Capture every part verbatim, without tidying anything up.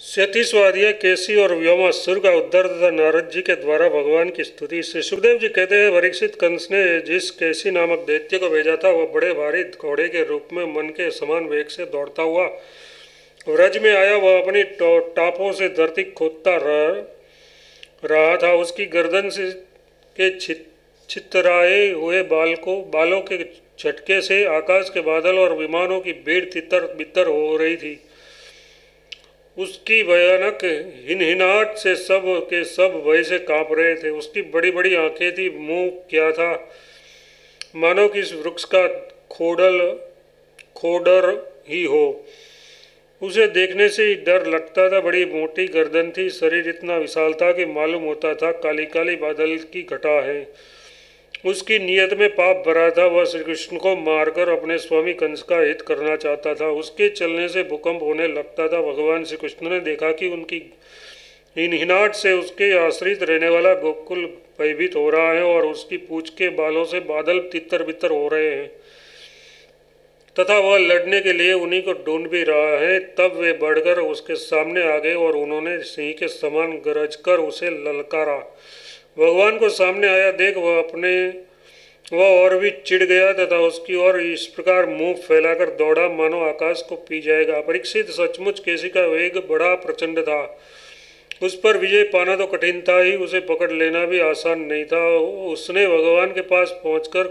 सैंतीसवां केसी और व्योमासुर का उद्धार तथा नारद जी के द्वारा भगवान की स्तुति। श्री सुखदेव जी कहते हैं, परीक्षित, कंस ने जिस केसी नामक दैत्य को भेजा था वह बड़े भारी घोड़े के रूप में मन के समान वेग से दौड़ता हुआ व्रज में आया। वह अपनी टापों से धरती खोदता रह, रहा था। उसकी गर्दन से के छितराए हुए बाल को बालों के झटके से आकाश के बादल और विमानों की भीड़ तितर बितर हो रही थी। उसकी भयानक हिनहिनाहट से सब के सब भय से कांप रहे थे। उसकी बड़ी बड़ी आंखें थी, मुंह क्या था मानो कि इस वृक्ष का खोडल खोडर ही हो। उसे देखने से ही डर लगता था। बड़ी मोटी गर्दन थी, शरीर इतना विशाल था कि मालूम होता था काली काली बादल की घटा है। उसकी नीयत में पाप भरा था। वह श्री कृष्ण को मारकर अपने स्वामी कंस का हित करना चाहता था। उसके चलने से भूकंप होने लगता था। भगवान श्री कृष्ण ने देखा कि उनकी हिनहिनाहट से उसके आश्रित रहने वाला गोकुल भयभीत हो रहा है और उसकी पूंछ के बालों से बादल तितर बितर हो रहे हैं तथा वह लड़ने के लिए उन्हीं को ढूंढ भी रहा है। तब वे बढ़कर उसके सामने आ गए और उन्होंने सिंह के समान गरजकर उसे ललकारा। भगवान को सामने आया देख वह अपने वह और भी चिढ़ गया तथा उसकी ओर इस प्रकार मुंह फैलाकर दौड़ा मानो आकाश को पी जाएगा। परीक्षित, सचमुच केसी का वेग बड़ा प्रचंड था। उस पर विजय पाना तो कठिन था ही, उसे पकड़ लेना भी आसान नहीं था। उसने भगवान के पास पहुंचकर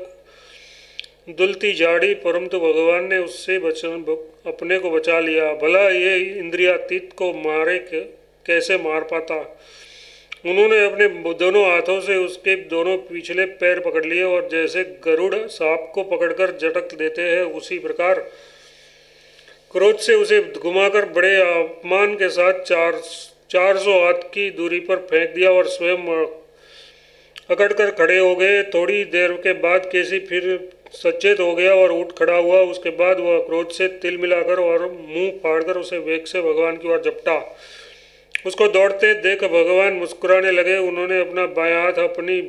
दुलती झाड़ी, परंतु भगवान ने उससे बचन अपने को बचा लिया। भला ये इंद्रियातीत को मारे कैसे मार पाता। उन्होंने अपने दोनों हाथों से उसके दोनों पिछले पैर पकड़ लिए और जैसे गरुड़ सांप को पकड़कर झटक देते हैं उसी प्रकार क्रोध से उसे घुमाकर बड़े अपमान के साथ चार चार सौ हाथ की दूरी पर फेंक दिया और स्वयं अकड़कर खड़े हो गए। थोड़ी देर के बाद केसी फिर सचेत हो गया और उठ खड़ा हुआ। उसके बाद वह क्रोध से तिल मिलाकर और मुंह फाड़कर उसे वेग से भगवान की ओर झपटा। उसको दौड़ते देख भगवान मुस्कुराने लगे। उन्होंने अपना बायां हाथ अपनी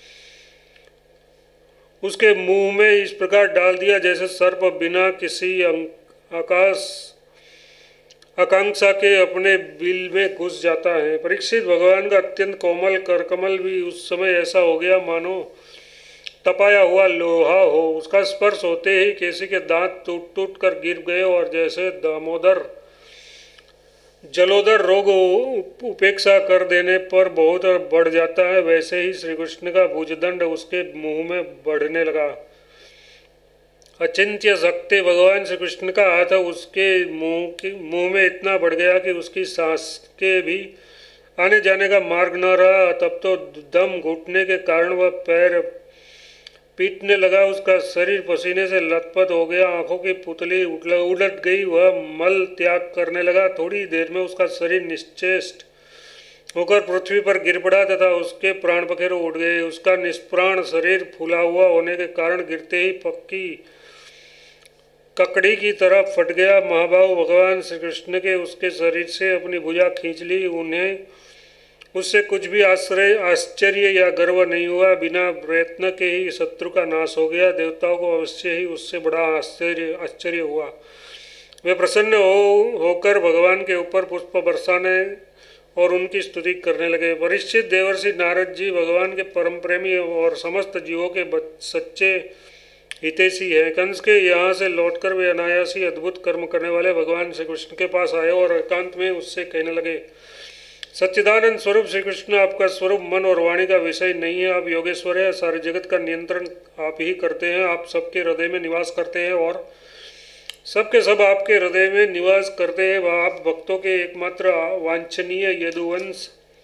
उसके मुंह में इस प्रकार डाल दिया जैसे सर्प बिना किसी आकाश आकांक्षा के अपने बिल में घुस जाता है। परीक्षित, भगवान का अत्यंत कोमल करकमल भी उस समय ऐसा हो गया मानो तपाया हुआ लोहा हो। उसका स्पर्श होते ही केसी के दांत टूट टूट कर गिर गए और जैसे दामोदर जलोदर रोग उपेक्षा कर देने पर बहुत बढ़ जाता है, वैसे ही श्री कृष्ण का भुजदंड उसके मुंह में बढ़ने लगा। अचिंत्य शक्ति भगवान श्री कृष्ण का हाथ उसके मुंह के मुंह में इतना बढ़ गया कि उसकी सांस के भी आने जाने का मार्ग न रहा। तब तो दम घुटने के कारण वह पैर पीटने लगा। उसका शरीर पसीने से लथपथ हो गया, आंखों की पुतली उलट गई। वह मल त्याग करने लगा। थोड़ी देर में उसका शरीर निश्चेष्ट होकर पृथ्वी पर गिर पड़ा तथा उसके प्राण पखेरु उड़ गए। उसका निष्प्राण शरीर फूला हुआ होने के कारण गिरते ही पक्की ककड़ी की तरह फट गया। महाभाव भगवान श्री कृष्ण के उसके शरीर से अपनी भुजा खींच ली। उन्हें उससे कुछ भी आश्चर्य आश्चर्य या गर्व नहीं हुआ। बिना प्रयत्न के ही शत्रु का नाश हो गया। देवताओं को अवश्य ही उससे बड़ा आश्चर्य आश्चर्य हुआ। वे प्रसन्न हो होकर भगवान के ऊपर पुष्प बरसाने और उनकी स्तुति करने लगे। परीक्षित, देवर्षि नारद जी भगवान के परम प्रेमी और समस्त जीवों के सच्चे हितैषी हैं। कंस के यहाँ से लौटकर वे अनायास ही अद्भुत कर्म करने वाले भगवान श्री कृष्ण के पास आए और एकांत में उससे कहने लगे, सच्चिदानंद स्वरूप श्री कृष्ण, आपका स्वरूप मन और वाणी का विषय नहीं है। आप योगेश्वर है। सारे जगत का नियंत्रण आप ही करते हैं। आप सबके हृदय में निवास करते हैं और सबके सब आपके हृदय में निवास करते हैं। वह आप भक्तों के एकमात्र वांछनीय यदुवंश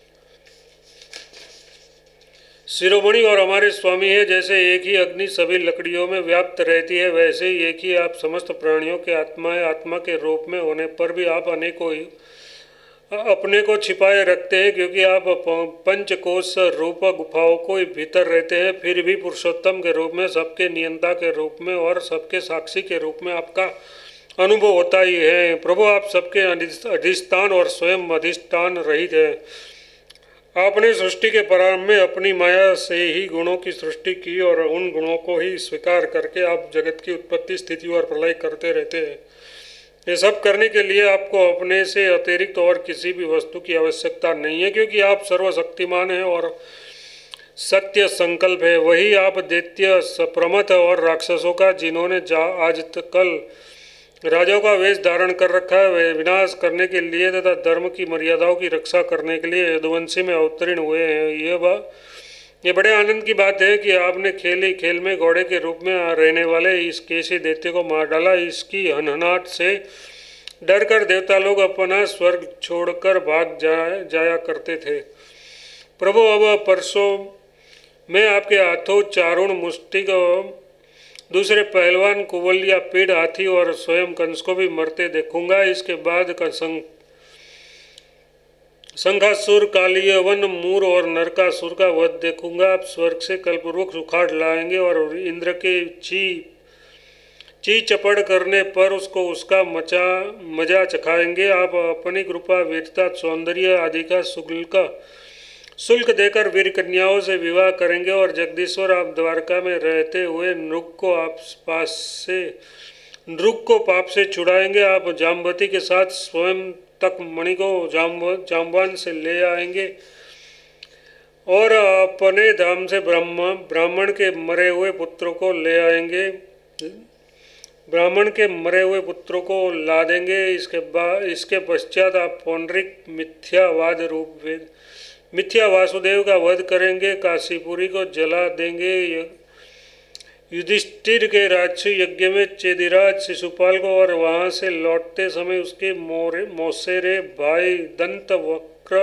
शिरोमणि और हमारे स्वामी है। जैसे एक ही अग्नि सभी लकड़ियों में व्याप्त रहती है, वैसे ही एक ही आप समस्त प्राणियों के आत्मा है। आत्मा के रूप में होने पर भी आप अनेकों ही अपने को छिपाए रखते हैं, क्योंकि आप पंचकोश रूप गुफाओं को भीतर रहते हैं। फिर भी पुरुषोत्तम के रूप में, सबके नियंता के रूप में और सबके साक्षी के रूप में आपका अनुभव होता ही है। प्रभु, आप सबके अधिष्ठान और स्वयं अधिष्ठान रहित है। आपने सृष्टि के प्रारंभ में अपनी माया से ही गुणों की सृष्टि की और उन गुणों को ही स्वीकार करके आप जगत की उत्पत्ति, स्थिति और प्रलय करते रहते हैं। ये सब करने के लिए आपको अपने से अतिरिक्त और किसी भी वस्तु की आवश्यकता नहीं है, क्योंकि आप सर्वशक्तिमान हैं और सत्य संकल्प है। वही आप दैत्य, प्रमथ और राक्षसों का, जिन्होंने आज तक कल राजाओं का वेश धारण कर रखा है, वे विनाश करने के लिए तथा धर्म की मर्यादाओं की रक्षा करने के लिए यदुवंशी में अवतीर्ण हुए हैं। ये बात ये बड़े आनंद की बात है कि आपने खेल ही खेल में घोड़े के रूप में रहने वाले इस केसी दैत्य को मार डाला। इसकी हनहनाहट से डरकर देवता लोग अपना स्वर्ग छोड़कर भाग जाया जाया करते थे। प्रभु, अब परसों मैं आपके हाथों चारुण, मुष्टिक, दूसरे पहलवान, कुवल या पीढ़, हाथी और स्वयं कंस को भी मरते देखूंगा। इसके बाद का संग संघासुर, कालियवन, मूर और नरकासुर का वध देखूंगा। आप स्वर्ग से कल्पवृक्ष उखाड़ लाएंगे और इंद्र के ची ची चपड़ करने पर उसको उसका मचा मजा चखाएंगे। आप अपनी कृपा, वीरता, सौंदर्य आदि का शुल्क शुल्क देकर वीर कन्याओं से विवाह करेंगे और जगदीश्वर, आप द्वारका में रहते हुए नृग को आप पास से नृग को पाप से छुड़ाएंगे। आप जाम्बती के साथ स्वयं तक मणि को जाम जाम्बान से ले आएंगे और अपने धाम से ब्राह्मण ब्राह्मण के मरे हुए पुत्रों को ले आएंगे ब्राह्मण के मरे हुए पुत्रों को ला देंगे। इसके बाद इसके पश्चात आप पौंडरिक मिथ्यावाद रूप वेद मिथ्या वासुदेव का वध करेंगे, काशीपुरी को जला देंगे, युधिष्ठिर के राजसी यज्ञ में चेदिराज शिशुपाल को और वहां से लौटते समय उसके मोरे मौसेरे भाई दंत वक्र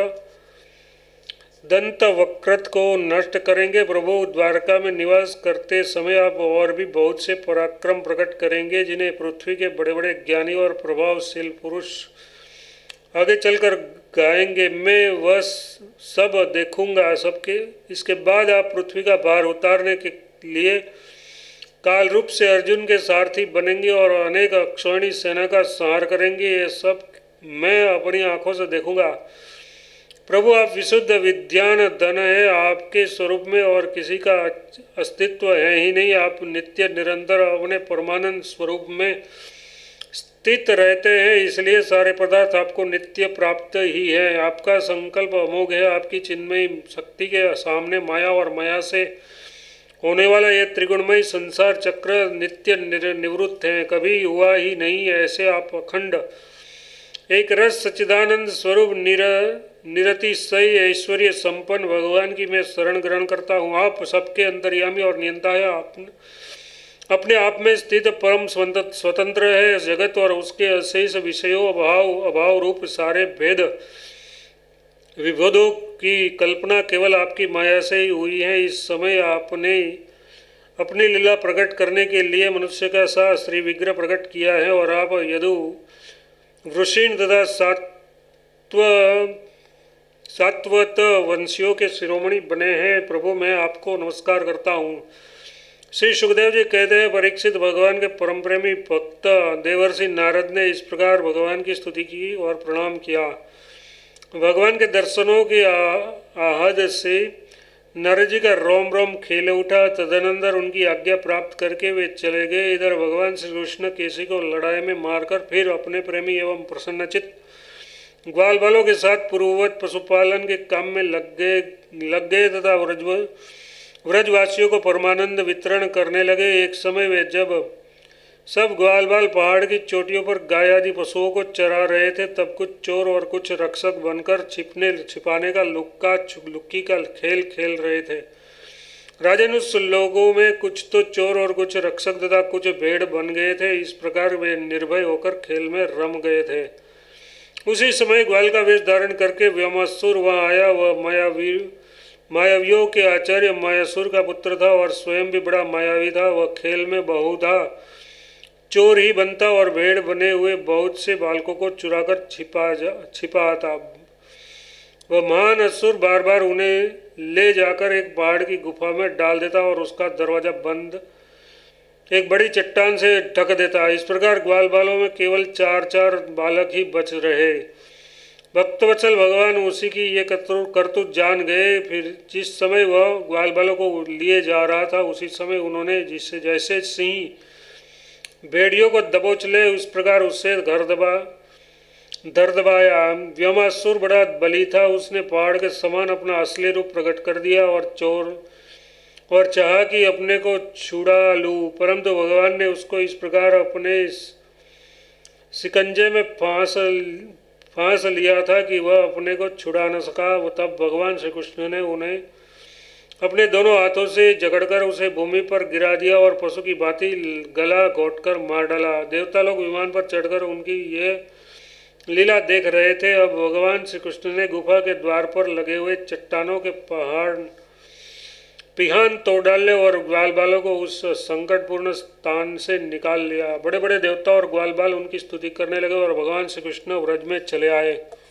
दंत वक्रत को नष्ट करेंगे। प्रभु, द्वारका में निवास करते समय आप और भी बहुत से पराक्रम प्रकट करेंगे, जिन्हें पृथ्वी के बड़े बड़े ज्ञानी और प्रभावशील पुरुष आगे चलकर गाएंगे। मैं वह सब देखूंगा सबके। इसके बाद आप पृथ्वी का भार उतारने के लिए काल रूप से अर्जुन के सारथी बनेंगे और अनेक अक्षौणी सेना का संहार करेंगे। ये सब मैं अपनी आंखों से देखूंगा। प्रभु, आप विशुद्ध विद्यान धन है, आपके स्वरूप में और किसी का अस्तित्व है ही नहीं। आप नित्य निरंतर अपने परमानंद स्वरूप में स्थित रहते हैं, इसलिए सारे पदार्थ आपको नित्य प्राप्त ही है। आपका संकल्प अमोघ है। आपकी चिन्मयी शक्ति के सामने माया और माया से होने वाला यह त्रिगुणमय संसार चक्र नित्य निवृत्त है, कभी हुआ ही नहीं। ऐसे आप अखंड एक रस सच्चिदानंद स्वरूप निर निरतिशय ऐश्वर्य संपन्न भगवान की मैं शरण ग्रहण करता हूँ। आप सबके अंतर्यामी और नियंता है। आप अपने आप में स्थित परम स्वतंत्र है। जगत और उसके अशेष विषयों, अभाव अभाव रूप सारे भेद विभेदों की कल्पना केवल आपकी माया से ही हुई है। इस समय आपने अपनी लीला प्रकट करने के लिए मनुष्य का सा श्री विग्रह प्रकट किया है और आप यदु वृषीण तथा सात्व सात्वत वंशियों के शिरोमणि बने हैं। प्रभु, मैं आपको नमस्कार करता हूँ। श्री सुखदेव जी कहते हैं, परीक्षित, भगवान के परम प्रेमी भक्त देवर्षि नारद ने इस प्रकार भगवान की स्तुति की और प्रणाम किया। भगवान के दर्शनों की आहद से नारद जी का रोम रोम खेल उठा। तदनंतर उनकी आज्ञा प्राप्त करके वे चले गए। इधर भगवान श्री कृष्ण केसी को लड़ाई में मारकर फिर अपने प्रेमी एवं प्रसन्नचित ग्वाल बालों के साथ पूर्ववत पशुपालन के काम में लग गए लग गए तथा व्रज व्रजवासियों को परमानंद वितरण करने लगे। एक समय वे जब सब ग्वाल बाल पहाड़ की चोटियों पर गाय आदि पशुओं को चरा रहे थे, तब कुछ चोर और कुछ रक्षक बनकर छिपने छिपाने का लुक्का लुक्की का खेल खेल रहे थे। राजन, उस लोगों में कुछ तो चोर और कुछ रक्षक तथा कुछ भेड़ बन गए थे। इस प्रकार वे निर्भय होकर खेल में रम गए थे। उसी समय ग्वाल का वेश धारण करके व्योमासुर वहाँ आया। वह मायावी मायावियों के आचार्य मायासुर का पुत्र था और स्वयं भी बड़ा मायावी था। वह खेल में बहुधा चोर ही बनता और भेड़ बने हुए बहुत से बालकों को चुराकर छिपा जा छिपाता। वह महान असुर बार बार उन्हें ले जाकर एक पहाड़ की गुफा में डाल देता और उसका दरवाजा बंद एक बड़ी चट्टान से ढक देता। इस प्रकार ग्वाल बालों में केवल चार चार बालक ही बच रहे। भक्तवत्सल भगवान उसी की ये करतूत जान गए। फिर जिस समय वह ग्वाल बालों को लिए जा रहा था, उसी समय उन्होंने जिससे जैसे सिंह भेड़ियों को दबोच ले, उस प्रकार उससे घर दबा दर दबाया। व्योमासुर बड़ा बली था, उसने पहाड़ के समान अपना असली रूप प्रकट कर दिया और चोर और चाहा कि अपने को छुड़ा लूँ, परंतु भगवान ने उसको इस प्रकार अपने इस शिकंजे में फांस फांस लिया था कि वह अपने को छुड़ा न सका। तब भगवान श्री कृष्ण ने उन्हें अपने दोनों हाथों से जकड़कर उसे भूमि पर गिरा दिया और पशु की भांति गला घोंटकर मार डाला। देवता लोग विमान पर चढ़कर उनकी ये लीला देख रहे थे। अब भगवान श्री कृष्ण ने गुफा के द्वार पर लगे हुए चट्टानों के पहाड़ पिहान तोड़ डाले और ग्वाल बालों को उस संकटपूर्ण स्थान से निकाल लिया। बड़े बड़े देवता और ग्वाल बाल उनकी स्तुति करने लगे और भगवान श्री कृष्ण व्रज में चले आए।